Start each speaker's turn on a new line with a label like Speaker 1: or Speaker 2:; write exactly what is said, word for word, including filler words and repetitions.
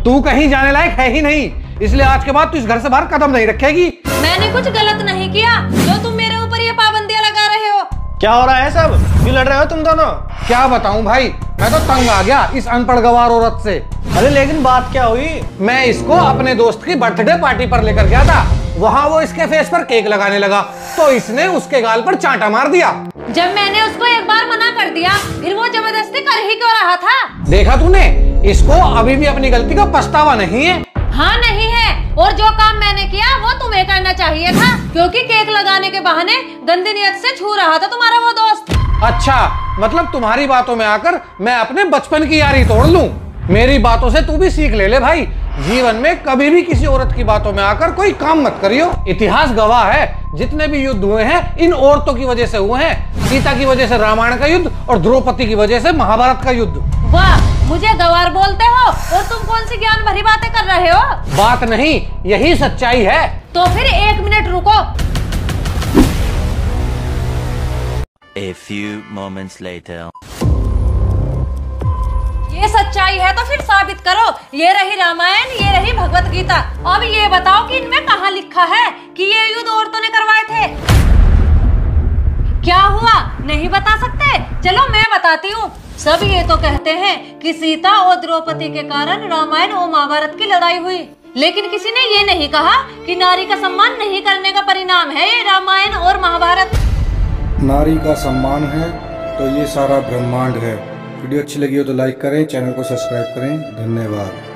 Speaker 1: तू कहीं जाने लायक है ही नहीं, इसलिए आज के बाद तू इस घर से बाहर कदम नहीं रखेगी।
Speaker 2: मैंने कुछ गलत नहीं किया जो तुम मेरे ऊपर ये पाबंदियां लगा रहे हो।
Speaker 3: क्या हो रहा है सब? क्यों लड़ रहे हो तुम दोनों?
Speaker 1: क्या बताऊं भाई, मैं तो तंग आ गया इस अनपढ़ गवार औरत से।
Speaker 3: अरे लेकिन बात क्या हुई?
Speaker 1: मैं इसको अपने दोस्त की बर्थडे पार्टी पर लेकर गया था, वहाँ वो इसके फेस पर केक लगाने लगा तो इसने उसके गाल पर चांटा मार दिया।
Speaker 2: जब मैंने उसको एक बार मना कर दिया फिर वो जबरदस्ती कर ही क्यों रहा था?
Speaker 1: देखा तूने, इसको अभी भी अपनी गलती का पछतावा नहीं है।
Speaker 2: हाँ नहीं है, और जो काम मैंने किया वो तुम्हें करना चाहिए था, क्योंकि केक लगाने के बहाने गंदी नियत से छू रहा था तुम्हारा वो दोस्त।
Speaker 1: अच्छा, मतलब तुम्हारी बातों में आकर मैं अपने बचपन की यारी तोड़ लूं? मेरी बातों से तू भी सीख ले ले भाई, जीवन में कभी भी किसी औरत की बातों में आकर कोई काम मत करियो। इतिहास गवाह है, जितने भी युद्ध हुए हैं इन औरतों की वजह से हुए हैं। सीता की वजह से रामायण का युद्ध और द्रौपदी की वजह से महाभारत का युद्ध।
Speaker 2: वाह, मुझे गवार बोलते हो और तुम कौन सी ज्ञान भरी बातें कर रहे हो?
Speaker 1: बात नहीं, यही सच्चाई है।
Speaker 2: तो फिर एक मिनट रुको।
Speaker 4: A few moments later.
Speaker 2: ये सच्चाई है तो फिर साबित करो। ये रही रामायण, ये रही भगवत गीता। अब ये बताओ कि इनमें कहाँ लिखा है कि ये युद्ध औरतों ने करवाए थे? क्या हुआ, नहीं बता सकते? चलो मैं बताती हूँ। सब ये तो कहते हैं कि सीता और द्रौपदी के कारण रामायण और महाभारत की लड़ाई हुई, लेकिन किसी ने ये नहीं कहा कि नारी का सम्मान नहीं करने का परिणाम है ये रामायण और महाभारत।
Speaker 5: नारी का सम्मान है तो ये सारा ब्रह्मांड है। वीडियो अच्छी लगी हो तो लाइक करें, चैनल को सब्सक्राइब करें। धन्यवाद।